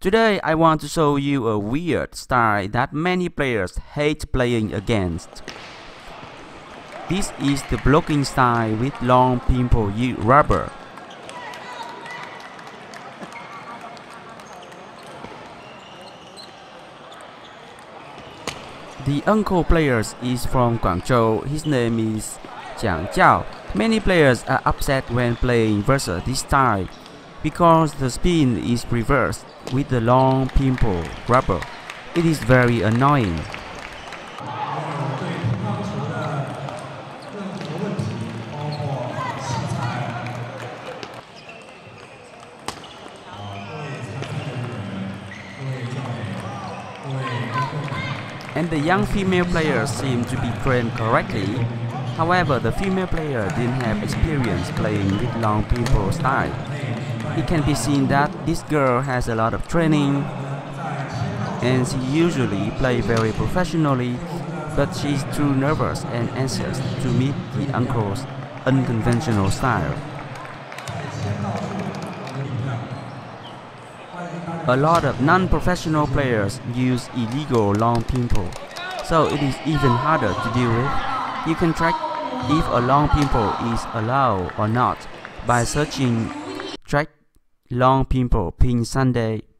Today I want to show you a weird style that many players hate playing against. This is the blocking style with long pimple rubber. The uncle player is from Guangzhou. His name is Jiang Jiao. Many players are upset when playing versus this style because the spin is reversed with the long pimple rubber. It is very annoying. And the young female players seem to be trained correctly. However, the female player didn't have experience playing with long pimple style. It can be seen that this girl has a lot of training and she usually plays very professionally, but she's too nervous and anxious to meet the uncle's unconventional style. A lot of non-professional players use illegal long pimple, so it is even harder to deal with. You can track if a long pimple is allowed or not by searching "track long pimple pin Sunday"